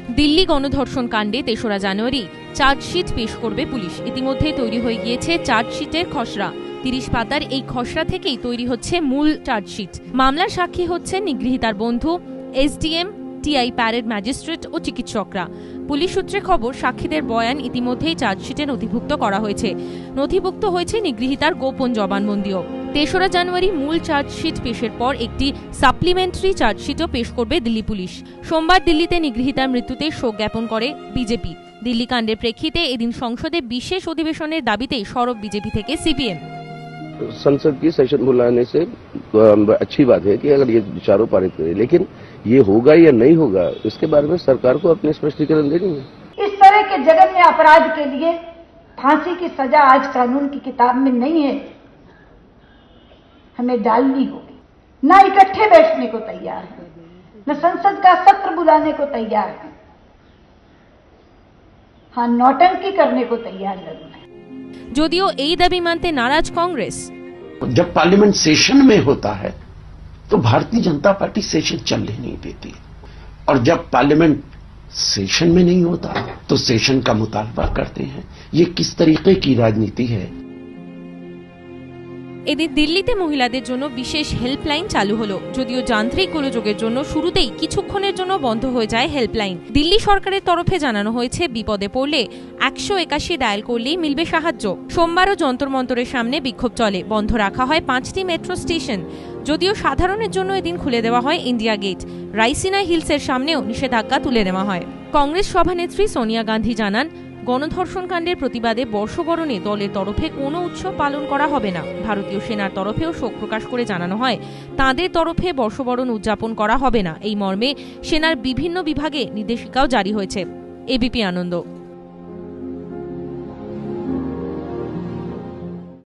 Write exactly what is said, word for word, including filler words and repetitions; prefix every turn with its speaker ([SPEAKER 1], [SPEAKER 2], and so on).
[SPEAKER 1] দিল্লি গণধর্ষণ কাণ্ডে তেসরা জানুয়ারি চার্জশিট পেশ করবে পুলিশ। ইতিমধ্যে তৈরি হয়ে গিয়েছে চার্জশিটের খসড়া। তিরিশ পাতার এই খসড়া থেকেই তৈরি হচ্ছে মূল চার্জশিট। মামলার সাক্ষী হচ্ছেন নিগৃহীতার বন্ধু, এসডিএম, টিআই প্যারেড ম্যাজিস্ট্রেট ও চিকিৎসকরা। পুলিশ সূত্রে খবর, সাক্ষীদের বয়ান ইতিমধ্যেই চার্জশিটে নথিভুক্ত করা হয়েছে। নথিভুক্ত হয়েছে নিগৃহীতার গোপন জবানবন্দিও। তেসরা জানুয়ারি মূল চার্জশিট পেশের পর একটি সাপ্লিমেন্টারি চার্জশিটও পেশ করবে দিল্লি পুলিশ। সোমবার দিল্লিতে নিগৃহীতার মৃত্যুতে শোক জ্ঞাপন করে বিজেপি। দিল্লি কাণ্ডের প্রেক্ষিতে এদিন সংসদে বিশেষ অধিবেশনের দাবিতে সরব বিজেপি থেকে সিপিএম।
[SPEAKER 2] संसद की सेशन बुलाने से अच्छी बात है कि अगर ये विचारों पारित करें, लेकिन ये होगा या नहीं होगा इसके बारे में सरकार को अपने स्पष्टीकरण देनी है।
[SPEAKER 3] इस तरह के जघन्य अपराध के लिए फांसी की सजा आज कानून की किताब में नहीं है, हमें डालनी होगी। न इकट्ठे बैठने को तैयार है, न संसद का सत्र बुलाने को तैयार है, हाँ नौटंकी करने को तैयार जरूर है।
[SPEAKER 1] যদিও এই দাবি মানতে নারাজ কংগ্রেস।
[SPEAKER 4] जब पार्लियामेंट सेशन में होता है तो भारतीय जनता पार्टी सेशन चलने नहीं देती, और जब पार्लियामेंट सेशन में नहीं होता तो सेशन का मुतालबा करते हैं। ये किस तरीके की राजनीति है।
[SPEAKER 1] এদিন দিল্লিতে মহিলাদের জন্য বিশেষ হেল্পলাইন চালু হলো। যদিও যান্ত্রিক গোলযোগের জন্য শুরুতেই কিছুক্ষণের জন্য বন্ধ হয়ে যায় হেল্পলাইন। দিল্লি সরকারের তরফে জানানো হয়েছে, বিপদে পড়লে একশো একাশি ডায়াল করলেই মিলবে সাহায্য। সোমবারও যন্তর মন্তরের সামনে বিক্ষোভ চলে। বন্ধ রাখা হয় পাঁচটি মেট্রো স্টেশন। যদিও সাধারণের জন্য এদিন খুলে দেওয়া হয় ইন্ডিয়া গেট। রাইসিনা হিলসের সামনেও নিষেধাজ্ঞা তুলে নেওয়া হয়। কংগ্রেস সভানেত্রী সোনিয়া গান্ধী জানান, গণধর্ষণ কাণ্ডের প্রতিবাদে বর্ষবরণে দলের তরফে কোনো উৎসব পালন করা হবে না। ভারতীয় সেনার তরফেও শোক প্রকাশ করে জানানো হয়, তাঁদের তরফে বর্ষবরণ উদযাপন করা হবে না। এই মর্মে সেনার বিভিন্ন বিভাগে নির্দেশিকাও জারি হয়েছে। এবিপি আনন্দ।